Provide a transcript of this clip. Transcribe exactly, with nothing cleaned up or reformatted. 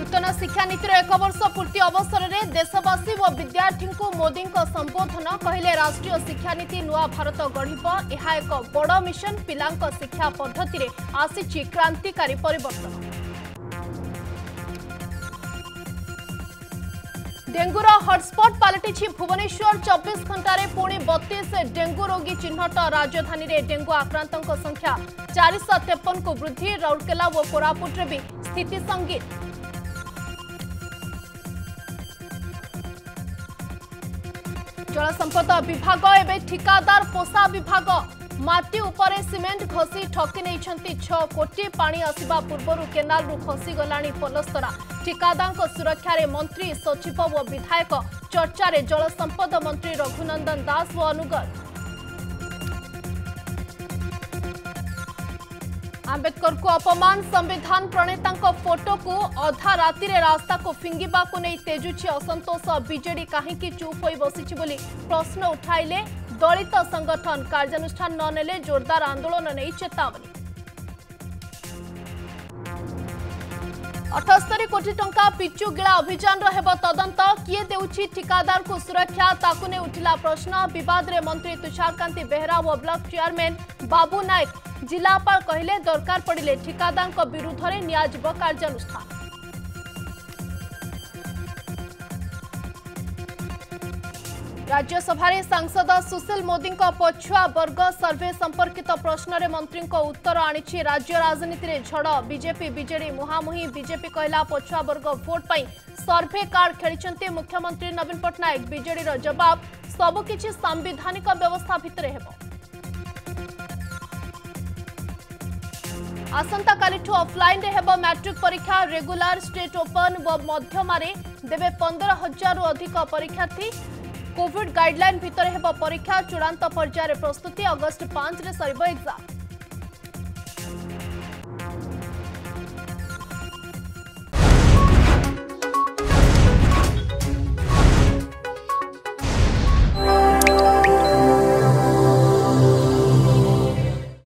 नूतन शिक्षा नीतिर एक वर्ष पूर्ति अवसर में देशवासी और विद्यार्थी को मोदी संबोधन कहले राष्ट्रीय शिक्षा नीति नुआ भारत गढ़ यह एक बड़ मिशन पिला शिक्षा पद्धति रे आसी क्रांतिकारी परिवर्तन। डेंगूर हटस्पट पलटि भुवनेश्वर चौबीस घंटे पुणी बत्तीस डेंगू रोगी चिन्हट राजधानी में डेंगू आक्रांतों संख्या चार सौ तेपन को वृद्धि राउरकेला और कोरापुट भी स्थिति संगीन। जल संपद विभाग एवं ठिकादार पोषा विभाग माटी उपरे सिमेंट घसी ठकी नहीं छह कोटी पानी आसवा पूर्व केनाल रु खसी गलानी पलस्तरा ठिकादार सुरक्षा रे मंत्री सचिव और विधायक चर्चा रे जल संपद मंत्री रघुनंदन दास व अनुगत। आंबेडकर को अपमान संविधान प्रणेता फोटो को अधा राति रे रास्ता को फिंगिबा को नहीं तेजुची असंतोष बीजेडी कहीं चुप हो बसी बोली प्रश्न उठाइले दलित संगठन कार्यानुष्ठान न नेले जोरदार आंदोलन नहीं चेतावनी। अठस्तरी कोटी टंका पिचु गिला अभियान हेब तदंत किए देउछि ठिकादार को सुरक्षा ताकु ने उठिला प्रश्न विवाद रे मंत्री तुषारकांति बेहरा व ब्लॉक चेयरमैन बाबू नायक जिलापाल कहले दरकार पड़िले ठिकादार विरुद्ध में नियाजिब कार्यानुष्ठान। राज्यसभा सांसद सुशील मोदी पछुआ वर्ग सर्वे संपर्कित प्रश्न रे मंत्री उत्तर आनी राज्य राजनीति रे झड़ बीजेपी बीजेडी मुहामुही बीजेपी कहला पछुआ वर्ग भोट पाई सर्वे कार्ड खेली मुख्यमंत्री नवीन पट्टनायक बीजेडी जवाब सबकिछि सांविधानिक व्यवस्था भितर हेबो। आसंता कालिठु ऑफलाइन रे हेबो मैट्रिक परीक्षा रेगुलर स्टेट ओपन व मध्यमारे देवे पंद्रह हजार अधिक परीक्षार्थी कोविड गाइडलाइन भितर हेबो परीक्षा चूड़ांत पर्यायर प्रस्तुति अगस्ट पांच रे सरिबो एग्जाम।